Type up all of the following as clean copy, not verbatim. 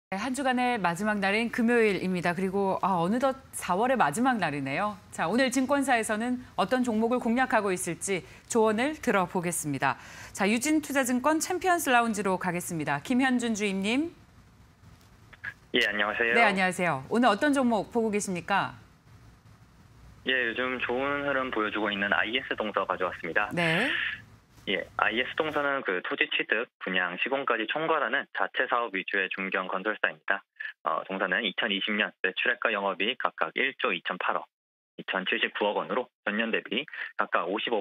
네, 한 주간의 마지막 날인 금요일입니다. 그리고 어느덧 4월의 마지막 날이네요. 자, 오늘 증권사에서는 어떤 종목을 공략하고 있을지 조언을 들어보겠습니다. 자, 유진투자증권 챔피언스 라운지로 가겠습니다. 김현준 주임님. 예, 안녕하세요. 네, 안녕하세요. 오늘 어떤 종목 보고 계십니까? 예, 요즘 좋은 흐름 보여주고 있는 IS동서 가져왔습니다. 네. 예, IS동서는 토지 취득, 분양, 시공까지 총괄하는 자체 사업 위주의 중견 건설사입니다. 동사는 2020년 매출액과 영업이익 각각 1조 2,008억, 2,079억 원으로 전년 대비 각각 55%,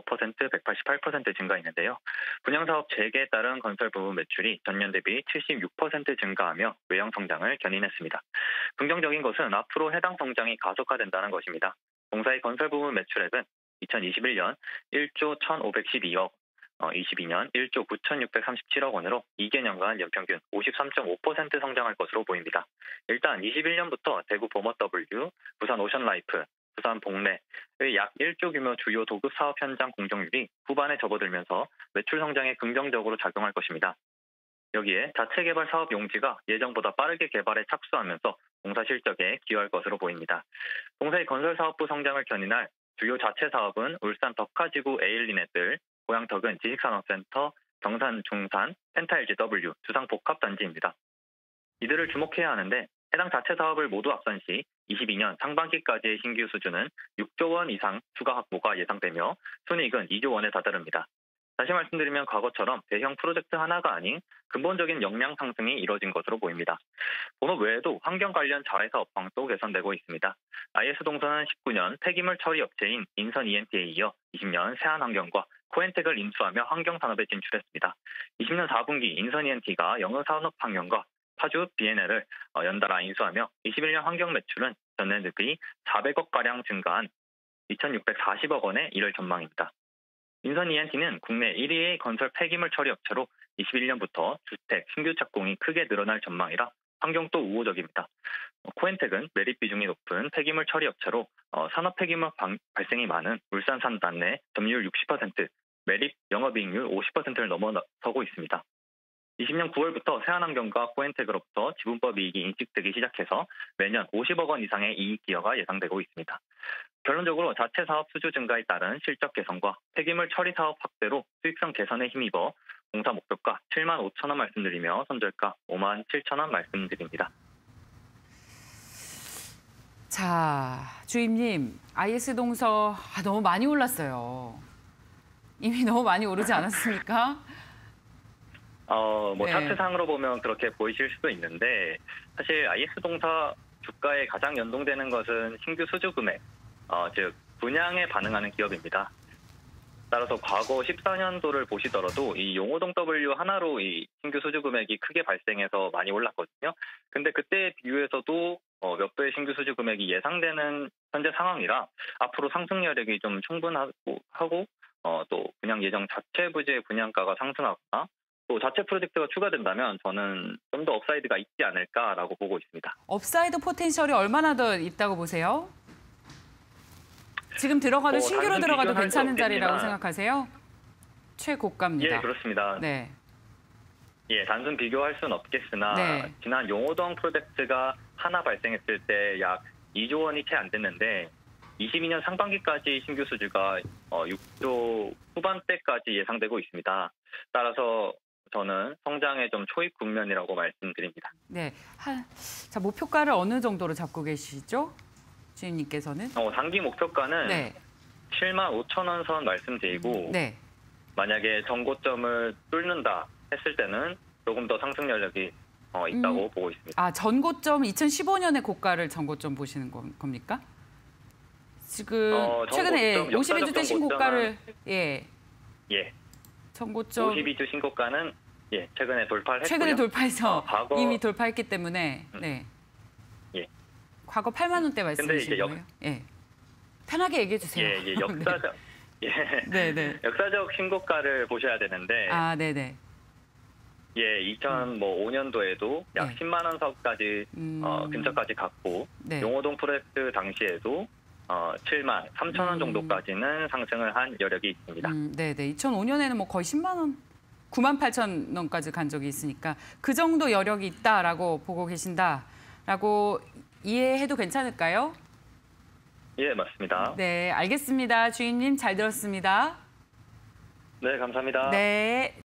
188% 증가했는데요. 분양사업 재개에 따른 건설 부분 매출이 전년 대비 76% 증가하며 외형 성장을 견인했습니다. 긍정적인 것은 앞으로 해당 성장이 가속화된다는 것입니다. 동사의 건설 부분 매출액은 2021년 1조 1,512억, 22년 1조 9,637억 원으로 2개년간 연평균 53.5% 성장할 것으로 보입니다. 일단 21년부터 대구 버머W, 부산 오션라이프, 부산 복래의 약 1조 규모 주요 도급 사업 현장 공정률이 후반에 접어들면서 매출 성장에 긍정적으로 작용할 것입니다. 여기에 자체 개발 사업 용지가 예정보다 빠르게 개발에 착수하면서 동사 실적에 기여할 것으로 보입니다. 동사의 건설 사업부 성장을 견인할 주요 자체 사업은 울산 덕화지구 에일리넷들, 고양 덕은 지식산업센터, 경산 중산, 펜타LGW, 두상 복합단지입니다. 이들을 주목해야 하는데 해당 자체 사업을 모두 앞선 시 22년 상반기까지의 신규 수주는 6조 원 이상 추가 확보가 예상되며 순이익은 2조 원에 다다릅니다. 다시 말씀드리면 과거처럼 대형 프로젝트 하나가 아닌 근본적인 역량 상승이 이뤄진 것으로 보입니다. 본업 외에도 환경 관련 자회사 업황도 개선되고 있습니다. IS동서는 19년 폐기물 처리 업체인 인선 ENT에 이어 20년 세안환경과 코엔텍을 인수하며 환경산업에 진출했습니다. 20년 4분기 인선 ENT가 영어산업환경과 파주 B&L을 연달아 인수하며 21년 환경 매출은 전년 대비 400억가량 증가한 2,640억 원에 이를 전망입니다. 인선 ENT는 국내 1위의 건설 폐기물 처리 업체로 21년부터 주택, 신규 착공이 크게 늘어날 전망이라 환경도 우호적입니다. 코엔텍은 매립 비중이 높은 폐기물 처리 업체로 산업 폐기물 발생이 많은 울산 산단 내 점유율 60%, 매립 영업이익률 50%를 넘어서고 있습니다. 20년 9월부터 세안환경과 코엔텍으로부터 지분법 이익이 인식되기 시작해서 매년 50억 원 이상의 이익 기여가 예상되고 있습니다. 결론적으로 자체 사업 수주 증가에 따른 실적 개선과 폐기물 처리 사업 확대로 수익성 개선에 힘입어 공사 목표가 7만 5천 원 말씀드리며 손절가 5만 7천 원 말씀드립니다. 자, 주임님, IS동서 너무 많이 올랐어요. 이미 너무 많이 오르지 않았습니까? 뭐 네. 차트상으로 보면 그렇게 보이실 수도 있는데 사실 IS동사 주가에 가장 연동되는 것은 신규 수주 금액, 즉 분양에 반응하는 기업입니다. 따라서 과거 14년도를 보시더라도 이 용호동 W 하나로 이 신규 수주 금액이 크게 발생해서 많이 올랐거든요. 근데 그때에 비교해서도 몇 배의 신규 수주 금액이 예상되는 현재 상황이라 앞으로 상승 여력이 좀 충분하고 또 분양 예정 자체 부지의 분양가가 상승하거나 또 자체 프로젝트가 추가된다면 저는 좀 더 업사이드가 있지 않을까라고 보고 있습니다. 업사이드 포텐셜이 얼마나 더 있다고 보세요? 지금 들어가도 신규로 들어가도 괜찮은 자리라고 생각하세요? 최고가입니다. 예, 그렇습니다. 네. 예, 단순 비교할 수는 없겠으나 네. 지난 용호동 프로젝트가 하나 발생했을 때 약 2조 원이 채 안 됐는데 22년 상반기까지 신규 수주가 6조 후반대까지 예상되고 있습니다. 따라서 저는 성장의 좀 초입 국면이라고 말씀드립니다. 네. 자, 목표가를 어느 정도로 잡고 계시죠? 주임님께서는? 단기 목표가는 네. 7만 5천 원 선 말씀드리고 네. 만약에 전고점을 뚫는다 했을 때는 조금 더 상승 여력이 있다고 보고 있습니다. 전고점 2015년의 고가를 전고점 보시는 겁니까? 지금 최근에 52주대 신고가를 예. 전고점 52주 신고가는 최근에 돌파를 했고요. 최근에 돌파해서 이미 돌파했기 때문에 네. 예. 과거 8만 원대 말씀이신 거예요? 예. 편하게 얘기해 주세요. 예, 역사적 네. 역사적 신고가를 보셔야 되는데 네네. 예, 2005년도에도 약 10만 원 선까지 근처까지 갔고 용호동 프로젝트 당시에도 7만 3천 원 정도까지는 상승을 한 여력이 있습니다. 네네. 2005년에는 뭐 거의 10만 원 9만 8천 원까지 간 적이 있으니까 그 정도 여력이 있다라고 보고 계신다라고 이해해도 괜찮을까요? 예, 맞습니다. 네, 알겠습니다. 주인님 잘 들었습니다. 네, 감사합니다. 네.